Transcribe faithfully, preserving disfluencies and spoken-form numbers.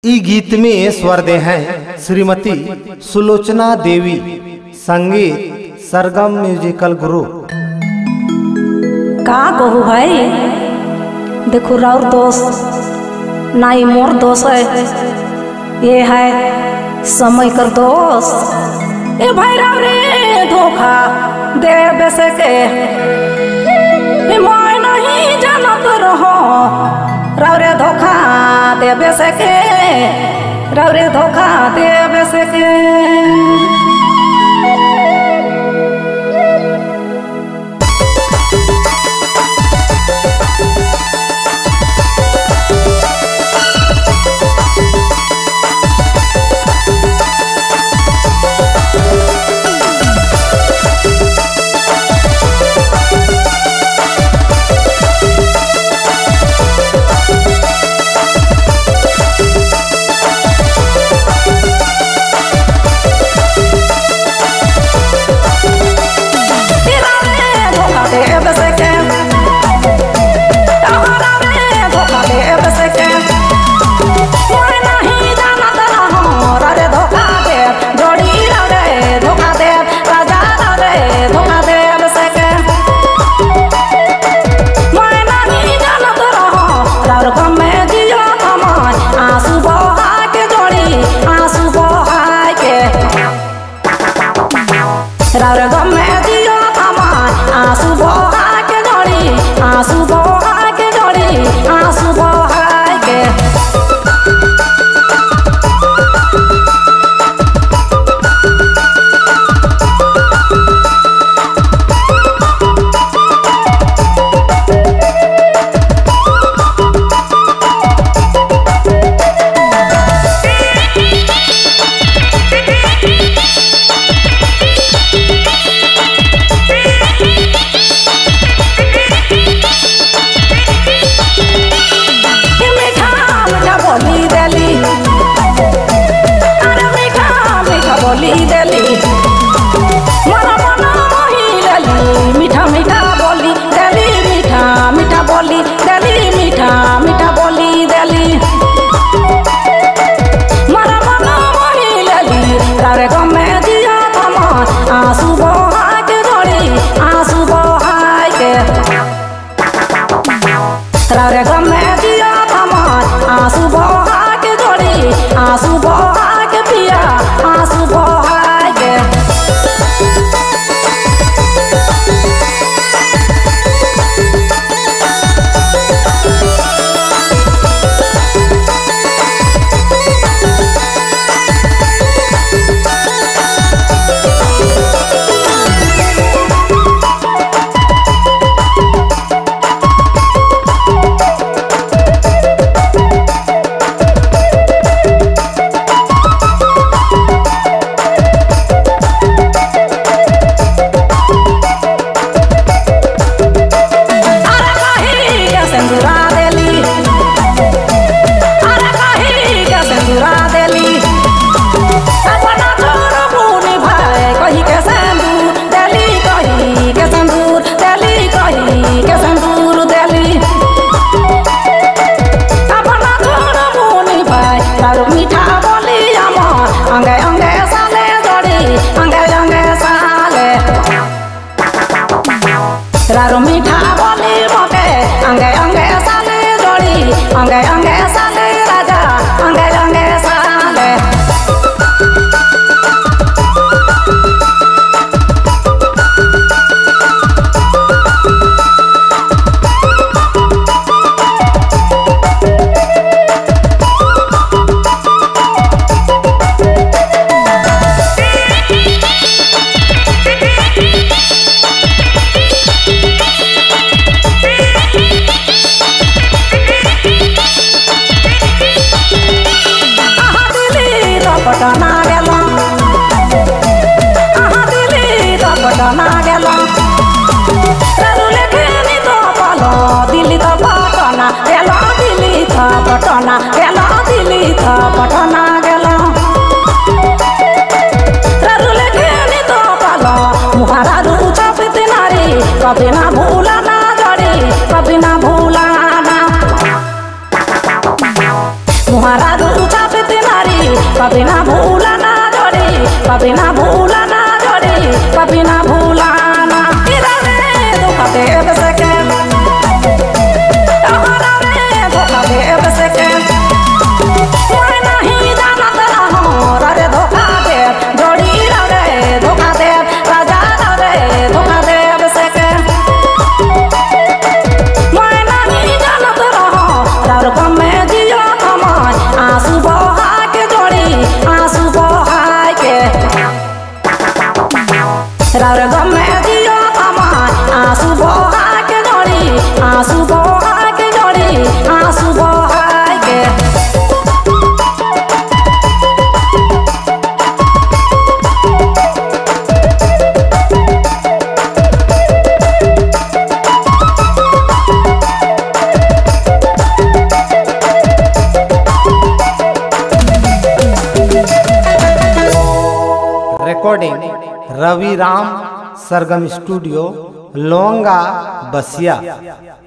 ई गीत में स्वर दे हैं श्रीमती सुलोचना देवी, संगीत सरगम म्यूजिकल ग्रुप। का कहू भाई, देखो राउर दोस्त नाई मोर दोस्त है, ये है समय कर दोस्त। ए भाई राव रे धोखा दे बेसे के मैं नहीं जानत रहो, राव रे धोखा दे बेसे के, राव रे धोखा दे बेसे के। राउर गम में दियो हमार आंसू बहा के जोड़ी, आंसू बहा के जोड़ी, आंसू बहा के। बोली देली मोरा मना मोही लेली, मीठा मीठा बोली देली, मीठा मीठा बोली देली, मीठा मीठा बोली देली मोरा मना मोही लेली। राउर गम में दिया हमार आंसू बहा के जोड़ी, आंसू बहा के। राउर गम में दिया हमार आंसू बहा के जोड़ी, आंसू बहा के पिया, आंसू बहा के। अंगे अंगे साले जोड़ी, अंगे अंगे साले रारो मीठा बोली मोके, अंगे अंगे साले जोड़ी, अंगे अंगे साले राजा, अंगे अंगे साले। पटना गेला, आहा दिल्ली तो पटना गेला, रारू लेखनी तो पालो दिल्ली तो पटना गेला, दिल्ली तो पटना गेला, दिल्ली तो पटना गेला। रारू लेखनी तो पालो मुहारा रू चपित नारी, कभी ना भूला ना जोड़ी, कभी ना भूला ना मुहारा रू चपित कभी ना भूलाना जोड़ी, कभी ना भूलाना जोड़ी, कभी ना भूलाना। तेरा रे धोखा देव सके, तोहरा रे धोखा देव सके, मैं नहीं जानत रहूं रे धोखा देव जोड़ी रे धोखा देव राजा रे धोखा देव सके, मैं नहीं जानत रहूं रार गम में जियो कमाई आंसू बहा के जोड़ी, आंसू बहा के रार गम में जियो कमाई आंसू बहा के जोड़ी, आंसू बहा के जोड़ी, आंसू बहा के। रिकॉर्डिंग रवि राम सरगम स्टूडियो लोंगा बसिया।